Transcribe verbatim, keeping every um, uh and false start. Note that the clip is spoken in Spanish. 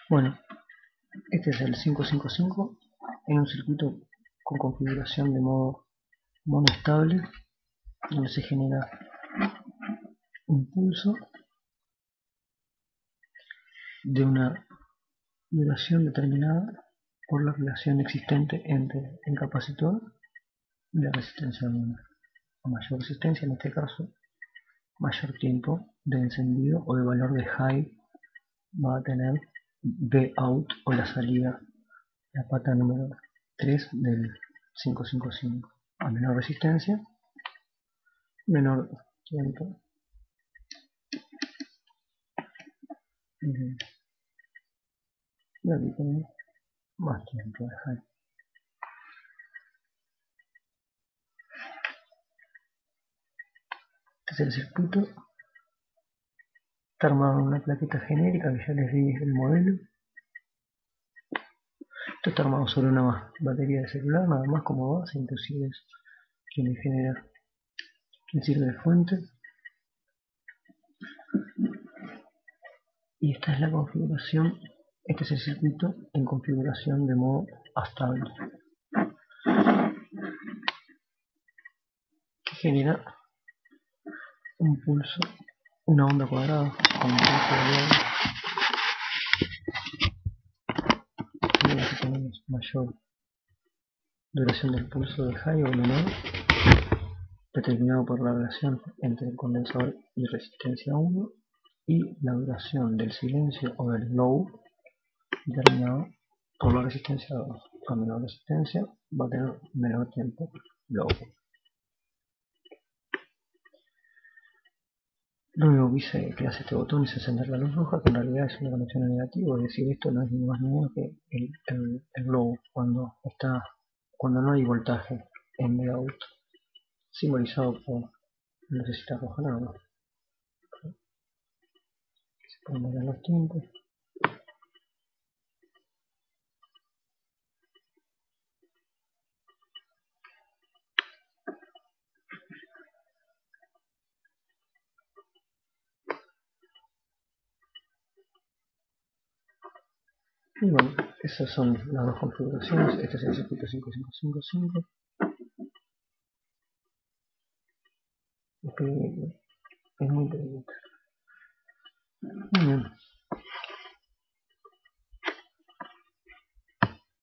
Bueno, este es el quinientos cincuenta y cinco en un circuito con configuración de modo monoestable, donde se genera un pulso de una duración determinada por la relación existente entre el capacitor y la resistencia uno. A mayor resistencia, en este caso, mayor tiempo de encendido o de valor de high va a tener V out o la salida, la pata número tres del quinientos cincuenta y cinco. A menor resistencia, menor tiempo y aquí tenemos más tiempo de high. Este es el circuito. Está armado en una plaqueta genérica que ya les di el modelo. Esto está armado sobre una batería de celular, nada más como base, inclusive es quien genera, quien sirve de fuente. Y esta es la configuración, este es el circuito en configuración de modo estable, que genera un pulso, una onda cuadrada con un pulso variable. Y aquí tenemos mayor duración del pulso de high o menor, determinado por la relación entre el condensador y resistencia uno, y la duración del silencio o del low, determinado por la resistencia dos. A menor resistencia va a tener menor tiempo low. Lo único que, hice, que hace este botón es encender la luz roja, que en realidad es una conexión a negativo, es decir, esto no es ni más ni menos que el, el, el low cuando está cuando no hay voltaje en V out, simbolizado por la lucecita roja nada más. Se pueden mover los tiempos. Y bueno, esas son las dos configuraciones. Este es el circuito cinco cinco cinco cinco. Es muy pequeñito. Muy bien.